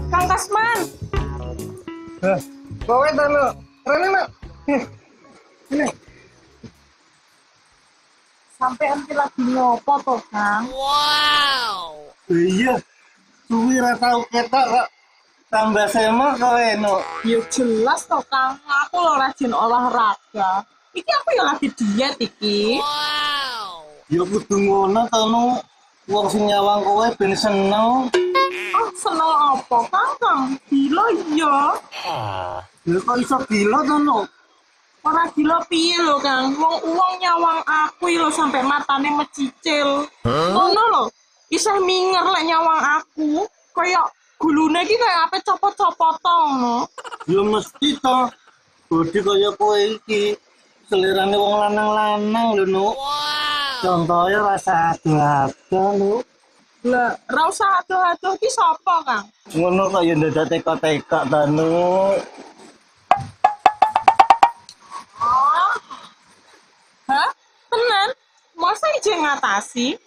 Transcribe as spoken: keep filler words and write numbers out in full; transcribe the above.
Kang Kasman. Hah, kowe ta lo. Rene nak. Ini. Sampai nanti lagi ngopo toh, Kang? Iya. Suwi ra tau ketok kok. Tambah semak kowe no. Ya jelas toh, Kang. Aku lo rajin olahraga. Iki aku yang lagi diet iki. Ya kudu ngono to no. Wong sing nyawang kowe ben seneng. Oh, seneng apa, Kang? Kang? Gila ya. Lha kok iso gila to no? Ora gila piye lho, Kang? Wong uang nyawang aku lho sampai matane mecicil. Ngono lho. Isih minger lek nyawang aku. Kayak gulune iki kayak ape copot-copotan ngono. Ya mesti to. Bodi kaya kowe iki. Selerane wong lanang-lanang lho no. Contohnya rasa ado-ado no. Lah, ra usah aduh-aduh iki sapa, Kang? Ngono kaya ndadak teka-teka ta no. Oh. Hah? Tenan? Masa ije ngatasi?